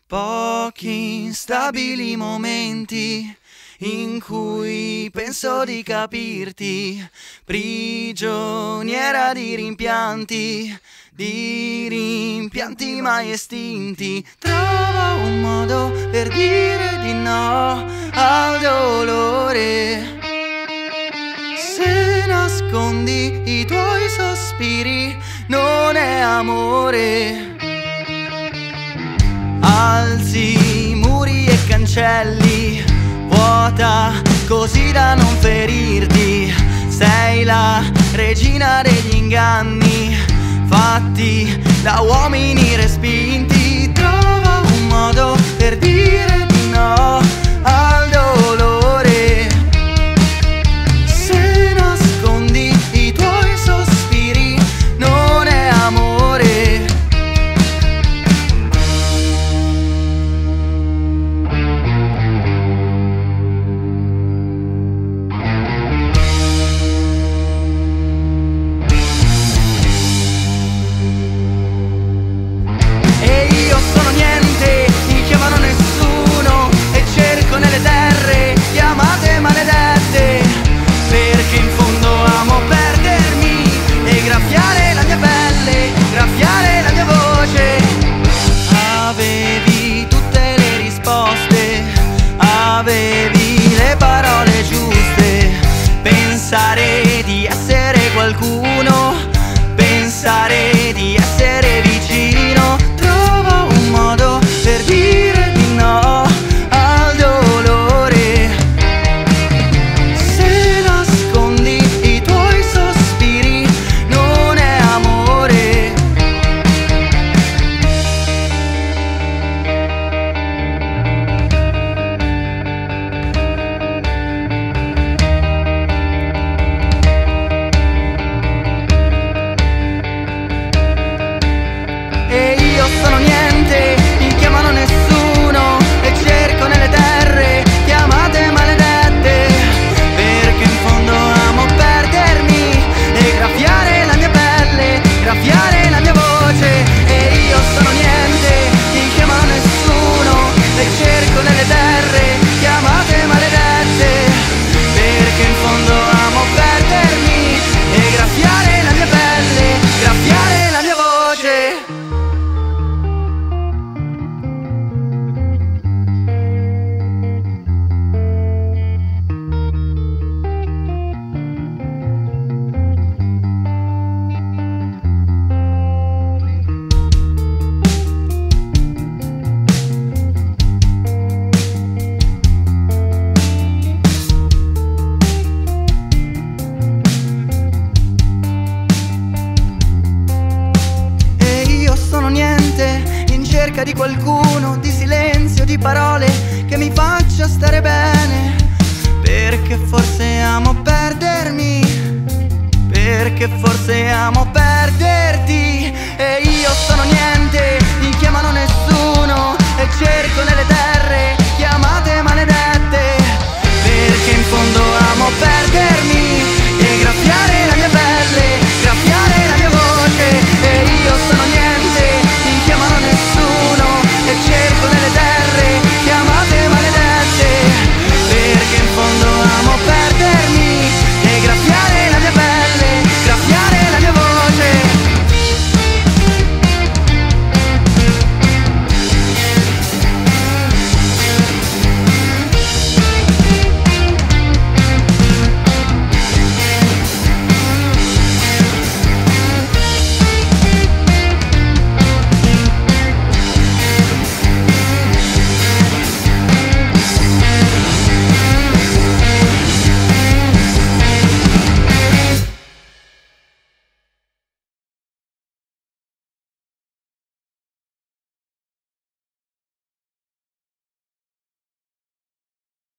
Pochi instabili momenti in cui penso di capirti, prigioniera di rimpianti mai estinti. Trovo un modo per dire di no al dolore. Se nascondi i tuoi sospiri non è amore. Alzi muri e cancelli, vuota così da non ferirti. Sei la regina degli inganni, fatti da uomini respinti. Trova un modo per dire di no al dolore. Se nascondi i tuoi sospiri non è amore. Avevi tutte le risposte, avevi le parole giuste. Pensare di essere qualcuno, pensare di essere vicino. Trova un modo per dire di no al dolore. Se nascondi i tuoi sospiri non è amore. E io sono niente, mi chiamano nessuno e cerco nelle terre chiamate maledette, perché in fondo amo perdermi e graffiare la mia pelle, graffiare la mia voce. E io sono niente, mi chiamano nessuno e cerco nelle terre chiamate maledette, perché in fondo amo perdermi e graffiare la mia pelle, graffiare la mia voce. In cerca di qualcuno, di silenzio, di parole che mi faccia stare bene, perché forse amo perdermi, perché forse amo perderti. E io sono niente, mi chiamano nessuno